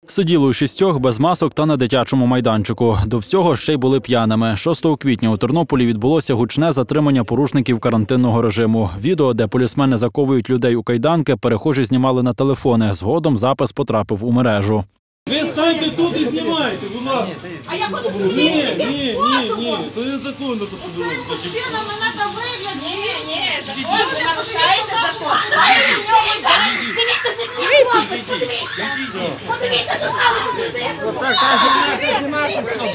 Сиділи у 6 без масок та на дитячому майданчику. До всього ще й були п'яними. 6 квітня у Тернополі відбулося гучне затримання порушників карантинного режиму. Відео, де полісмени заковують людей у кайданки, перехожі знімали на телефони. Згодом запис потрапив у мережу. Ви станьте тут і знімайте, будь ласка. А я хочу зробити Ні, то незаконно, то що ви робите. мужчинами треба вигляд. Ні, Ви нарушаєте закон. Подивіться, що сталося.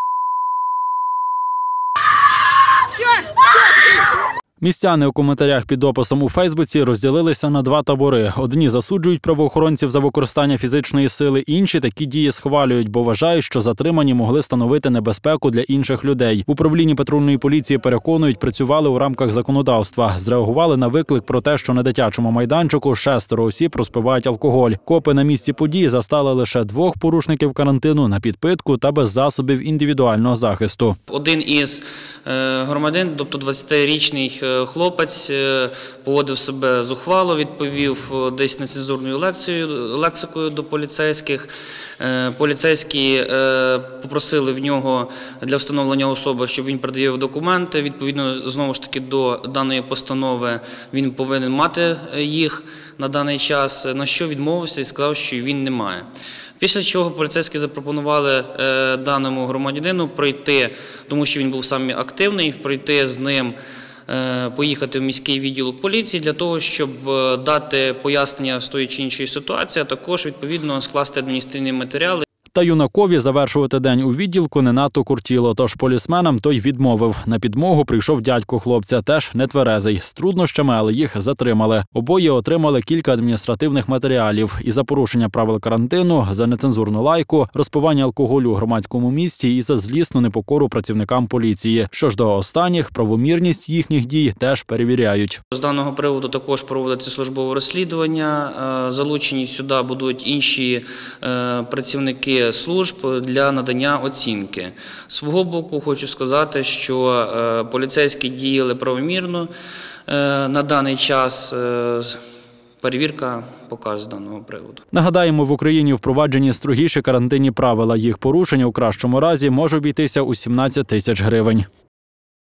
Містяни у коментарях під описом у Фейсбуці розділилися на два табори. Одні засуджують правоохоронців за використання фізичної сили, інші такі дії схвалюють, бо вважають, що затримані могли становити небезпеку для інших людей. В управлінні патрульної поліції переконують, працювали у рамках законодавства. Зреагували на виклик про те, що на дитячому майданчику 6 осіб розпивають алкоголь. Копи на місці події застали лише 2 порушників карантину на підпитку та без засобів індивідуального захисту. Один із громадян, тобто 20-річний хлопець, поводив себе зухвало, відповів десь нецензурною лексикою до поліцейських. Поліцейські попросили в нього для встановлення особи, щоб він пред'явив документи. Відповідно, знову ж таки, до даної постанови він повинен мати їх на даний час, на що відмовився і сказав, що він не має. Після чого поліцейські запропонували даному громадянину пройти, тому що він був саме активний, пройти з ним, поїхати в міський відділок поліції для того, щоб дати пояснення з тої чи іншої ситуації, а також, відповідно, скласти адміністративні матеріали. Та юнакові завершувати день у відділку не надто куртіло, тож полісменам той відмовив. На підмогу прийшов дядько хлопця, теж нетверезий. З труднощами, але їх затримали. Обоє отримали кілька адміністративних матеріалів. І за порушення правил карантину, за нецензурну лайку, розпивання алкоголю у громадському місці і за злісну непокору працівникам поліції. Що ж до останніх, правомірність їхніх дій теж перевіряють. З даного приводу також проводиться службове розслідування. Залучені сюди будуть інші працівники служб для надання оцінки. З свого боку хочу сказати, що поліцейські діяли правомірно. На даний час перевірка покаже з даного приводу. Нагадаємо, в Україні впроваджені строгіші карантинні правила. Їх порушення у кращому разі може обійтися у 17 тисяч гривень.